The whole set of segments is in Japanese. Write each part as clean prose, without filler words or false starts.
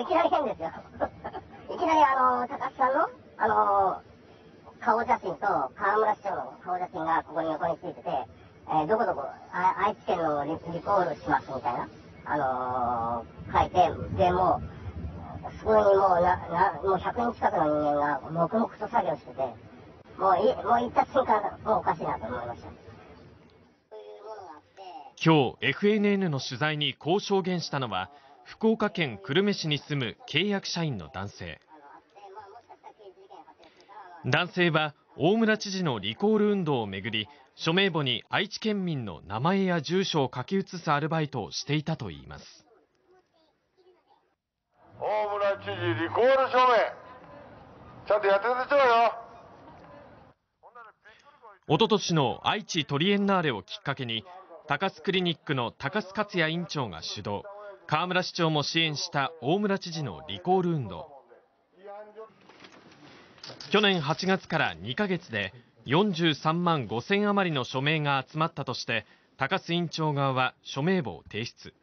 いきなり変ですよ。いきなり高須さんの顔写真と河村市長の顔写真がここに横についてて、どこどこ愛知県のリコールしますみたいな、書いて、でもうそこにもう100人近くの人間が黙々と作業してて、もう行った瞬間もうおかしいなと思いました。 今日 FNN の取材にこう証言したのは、福岡県久留米市に住む契約社員の男性。男性は大村知事のリコール運動をめぐり、署名簿に愛知県民の名前や住所を書き写すアルバイトをしていたといいます。 大村知事リコール署名ちゃんとやってくださいよ。 おととしの愛知トリエンナーレをきっかけに、高須クリニックの高須克也院長が主導、河村市長も支援した大村知事のリコール運動。去年8月から2ヶ月で43万5000余りの署名が集まったとして、高須院長側は署名簿を提出。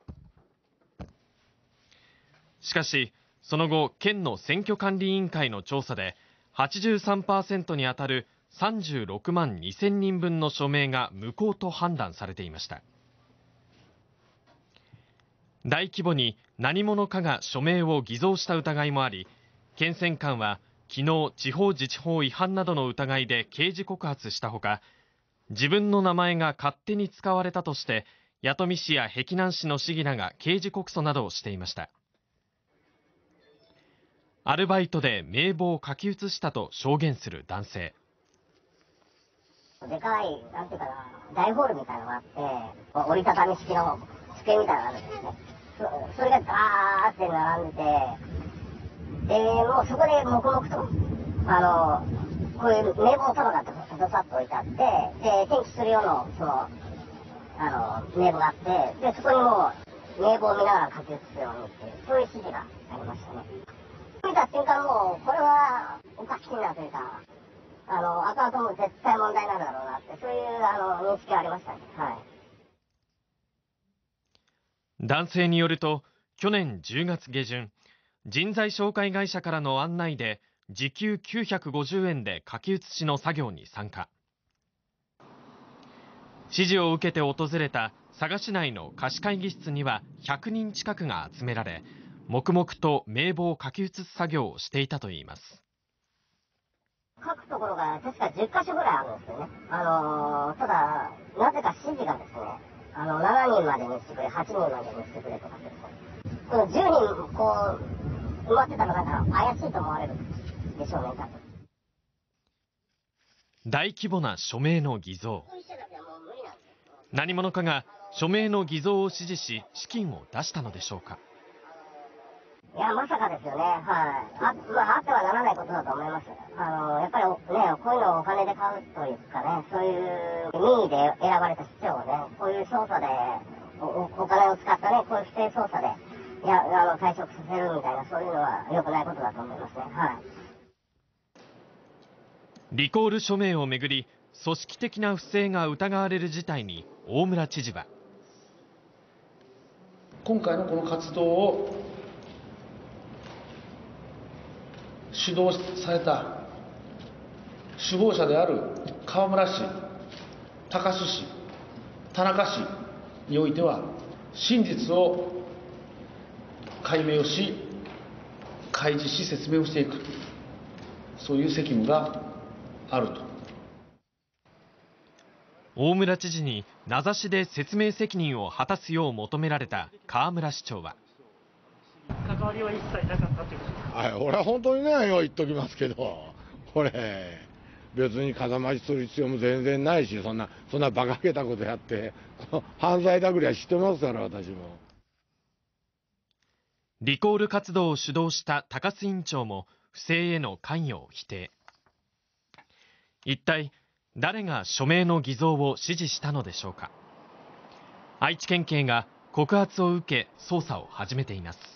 しかし、その後、県の選挙管理委員会の調査で、83% に当たる36万2000人分の署名が無効と判断されていました。大規模に何者かが署名を偽造した疑いもあり、県選管は昨日、地方自治法違反などの疑いで刑事告発したほか、自分の名前が勝手に使われたとして、弥富市や碧南市の市議らが刑事告訴などをしていました。アルバイトで名簿を書き写したと証言する男性。 でかい、なんていうかな、大ホールみたいなのがあって、折りたたみ式の机みたいなのがあるんですね。それがガーって並んでて、で、もうそこで黙々と、こういう名簿束がどさっと置いてあって、で、転記する用の、名簿があって、で、そこにもう名簿を見ながら書き写すようにっていう、そういう指示がありましたね。見た瞬間もう、これはおかしいなというか、アカウントも絶対問題になるだろうなって、そういう認識がありましたね。はい。 男性によると、去年10月下旬、人材紹介会社からの案内で、時給950円で書き写しの作業に参加。指示を受けて訪れた佐賀市内の貸し会議室には100人近くが集められ、黙々と名簿を書き写す作業をしていたといいます。 書くところが確か10箇所ぐらいあるんですよね。ただ、なぜか指示がですね、7人までにしてくれ、8人までにしてくれとかですね。この10人、こう、埋まってたらなんか怪しいと思われるでしょうね、多分。 大規模な署名の偽造。何者かが署名の偽造を指示し、資金を出したのでしょうか。 いや、まさかですよね。はい。あってはならないことだと思います。やっぱりね、こういうのをお金で買うというかね、そういう任意で選ばれた市長をね、こういう捜査で、お金を使ったね、こういう不正捜査で、退職させるみたいな、そういうのは良くないことだと思いますね。はい。 リコール署名をめぐり、組織的な不正が疑われる事態に大村知事は、 今回のこの活動を主導された首謀者である河村氏、高須氏、田中氏においては、真実を解明をし、開示し、説明をしていく、そういう責務があると。 大村知事に名指しで説明責任を果たすよう求められた河村市長は、 関わりは一切なかったということですか。 はい、俺は本当にね、よう言っときますけど、これ、別に風増しする必要も全然ないし、そんな馬鹿げたことやって、犯罪だぐらい知ってますから、私も。 リコール活動を主導した高須院長も不正への関与を否定。一体誰が署名の偽造を指示したのでしょうか。愛知県警が告発を受け捜査を始めています。